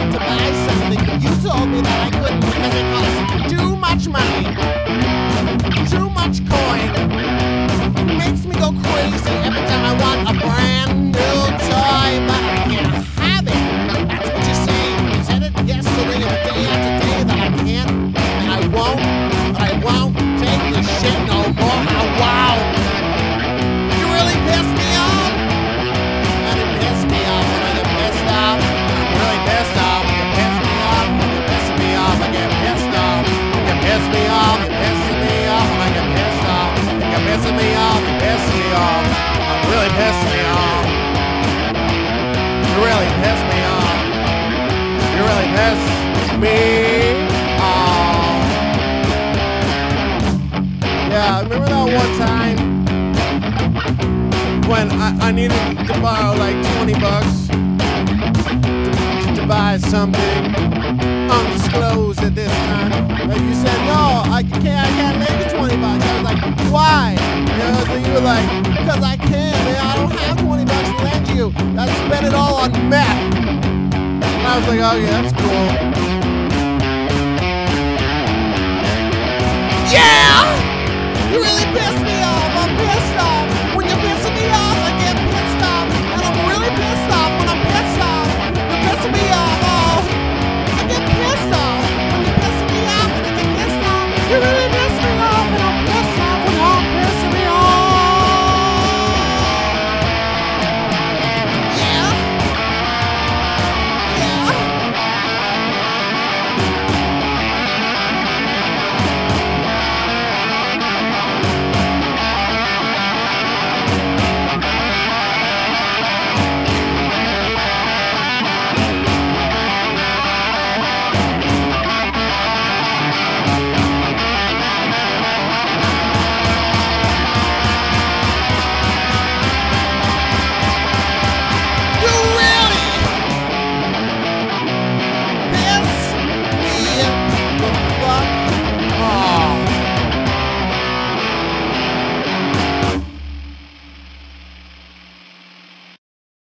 to buy something, but you told me that I couldn't because it costs too much money, too much coin. It makes me go crazy every time I want a brand new toy, but I can't have it. That's what you're saying. You said it yesterday and the day after day that I can't, and I won't take this shit no more. Wow. You really pissed me off. And it pissed me off when I get pissed off. I'm really pissed off. You piss me off. You're pissing me off. I get pissed off. You piss me off. You're pissing me off. And I get pissed off. You're pissing me off. You piss me off. I'm really pissed me off. You really pissed me off. You really pissed me off. Yeah, remember that one time when I needed to borrow like 20 bucks to buy something undisclosed at this time. And you said, no, I can't lend you 20 bucks. I was like, why? You know, so you were like, because I can't, man. I don't have 20 bucks to lend you. I spent it all on meth. And I was like, oh yeah, that's cool. Yeah! You really pissed me